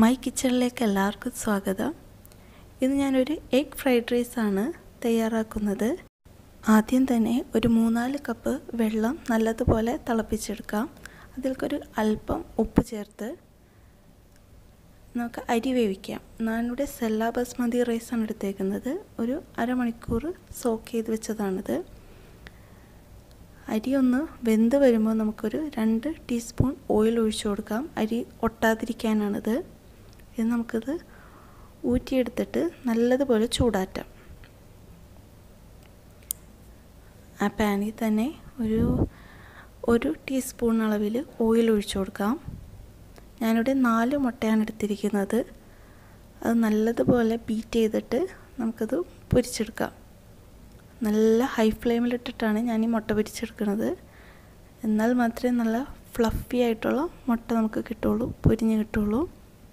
My കിച്ചണിലേക്ക് എല്ലാവർക്കും സ്വാഗതം. ഇന്ന് ഞാനൊരു എഗ് ഫ്രൈഡ് റൈസാണ് തയ്യാറാക്കുന്നത്. ആദ്യം തന്നെ ഒരു 3-4 കപ്പ് വെള്ളം നല്ലതുപോലെ തിളപ്പിച്ചെടുക്കാം. അതിൽക്കൊരു അല്പം ഉപ്പ് ചേർത്ത് നമുക്ക് അരി വേവിക്കാം. ഞാനിവിടെ സെല്ല ബസ്മതി റൈസാണ് എടുത്തേക്കുന്നത്. ഒരു അരമണിക്കൂർ സോക്ക് ചെയ്ത് വെച്ചതാണിത്. അരി ഒന്ന് വെന്ത് വരുമ്പോൾ നമുക്കൊരു 2 ടീസ്പൂൺ ഓയിൽ ഒഴിച്ചു കൊടുക്കാം. അരി ഒട്ടാതിരിക്കാനാണിത്. ഇത് നമുക്കിത് ഊറ്റിയെടുത്തിട്ട് നല്ലതുപോലെ ചൂടാറ്റാം. ആ പാനിൽ തന്നെ ഒരു ടീസ്പൂൺ അളവിൽ ഓയിൽ ഒഴിച്ചു കൊടുക്കാം. ഞാനിവിടെ 4 മുട്ടയാണ് എടുത്തിരിക്കുന്നത്. അത് നല്ലതുപോലെ ബീറ്റ് ചെയ്തിട്ട് നമുക്കത് പൊരിച്ചെടുക്കാം. നല്ല ഹൈ ഫ്ലെയിമിലിട്ടിട്ടാണ് ഞാൻ ഈ മുട്ട പൊരിച്ചെടുക്കുന്നത്. എന്നാൽ മാത്രമേ നല്ല ഫ്ലഫി ആയിട്ടുള്ള മുട്ട നമുക്ക് കിട്ടുള്ളൂ, പൊരിഞ്ഞ് കിട്ടുള്ളൂ.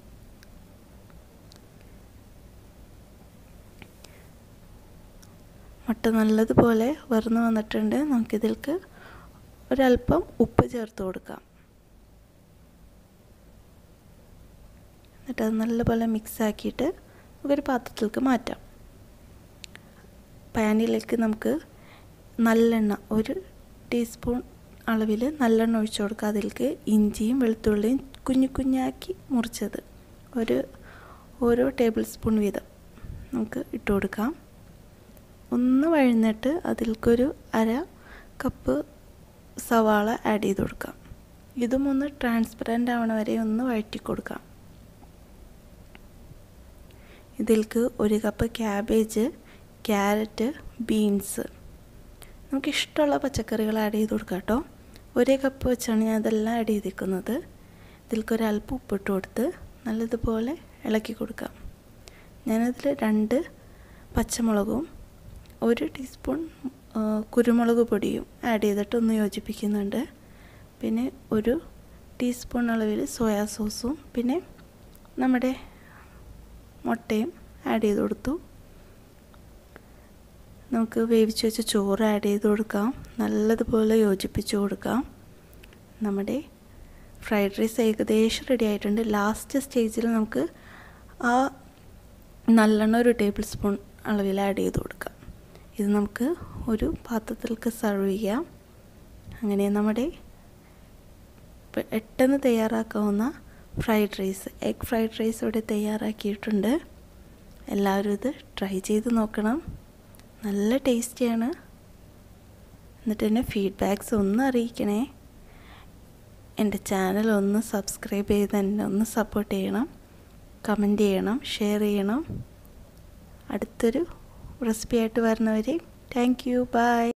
മുട്ട നല്ലതുപോലെ വറന്ന് വന്നിട്ടുണ്ട്. നമുക്കിതിലേക്ക് ഒരല്പം ഉപ്പ് ചേർത്ത് കൊടുക്കാം. എന്നിട്ട് അത് നല്ലപോലെ മിക്സ് ആക്കിയിട്ട് നമുക്കൊരു പാത്രത്തിലേക്ക് മാറ്റാം. പാനിലേക്ക് നമുക്ക് നല്ലെണ്ണ 1 ടീസ്പൂൺ അളവിൽ നല്ലെണ്ണ ഒഴിച്ചു കൊടുക്കുക. അതിലേക്ക് ഇഞ്ചിയും വെളുത്തുള്ളിയും കുഞ്ഞു കുഞ്ഞാക്കി മുറിച്ചത് ഓരോ ടേബിൾ സ്പൂൺ വീതം നമുക്ക് ഇട്ട് കൊടുക്കാം. ഒന്ന് വഴന്നിട്ട് അതിൽക്കൊരു 1/2 കപ്പ് സവാള ആഡ് ചെയ്ത് കൊടുക്കാം. ഇതും ഒന്ന് ട്രാൻസ്പെറൻ്റ് ആവണ വരെ ഒന്ന് വഴറ്റി കൊടുക്കാം. ഇതിൽക്ക് 1 കപ്പ് ക്യാബേജ്, ക്യാരറ്റ്, ബീൻസ്, നമുക്കിഷ്ടമുള്ള പച്ചക്കറികൾ ആഡ് ചെയ്ത് കൊടുക്കാം കേട്ടോ. 1 കപ്പ് വെച്ചാണ് ഞാൻ ഇതെല്ലാം ആഡ് ചെയ്തിരിക്കുന്നത്. ഇതിൽക്കൊരല്പം ഉപ്പിട്ട് കൊടുത്ത് നല്ലതുപോലെ ഇളക്കി കൊടുക്കാം. ഞാനതിൽ 2 പച്ചമുളകും 1 ടീസ്പൂൺ കുരുമുളക് പൊടിയും ആഡ് ചെയ്തിട്ട് ഒന്ന് യോജിപ്പിക്കുന്നുണ്ട്. പിന്നെ 1 ടീസ്പൂൺ അളവിൽ സോയാ സോസും പിന്നെ നമ്മുടെ മുട്ടയും ആഡ് ചെയ്ത് കൊടുത്തു. നമുക്ക് വേവിച്ച് വെച്ച ചോറ് ആഡ് ചെയ്ത് കൊടുക്കാം. നല്ലതുപോലെ യോജിപ്പിച്ച് കൊടുക്കാം. നമ്മുടെ ഫ്രൈഡ് റൈസ് ഏകദേശം റെഡി ആയിട്ടുണ്ട്. ലാസ്റ്റ് സ്റ്റേജിൽ നമുക്ക് ആ നല്ലെണ്ണ 1 ടേബിൾ സ്പൂൺ അളവിൽ ആഡ് ചെയ്ത് കൊടുക്കാം. ഇത് നമുക്ക് ഒരു പാത്രത്തിലേക്ക് സെർവ് ചെയ്യാം. അങ്ങനെ നമ്മുടെ പെട്ടെന്ന് തയ്യാറാക്കാവുന്ന എഗ് ഫ്രൈഡ് റൈസ് ഇവിടെ തയ്യാറാക്കിയിട്ടുണ്ട്. എല്ലാവരും ഇത് ട്രൈ ചെയ്ത് നോക്കണം. നല്ല ടേസ്റ്റിയാണ്. എന്നിട്ട് എൻ്റെ ഫീഡ്ബാക്ക്സ് ഒന്ന് അറിയിക്കണേ. എൻ്റെ ചാനൽ ഒന്ന് സബ്സ്ക്രൈബ് ചെയ്ത് എന്നെ ഒന്ന് സപ്പോർട്ട് ചെയ്യണം. കമൻറ്റ് ചെയ്യണം, ഷെയർ ചെയ്യണം. അടുത്തൊരു റെസിപ്പി ആയിട്ട് വരുന്നവരെ താങ്ക് യു, ബൈ.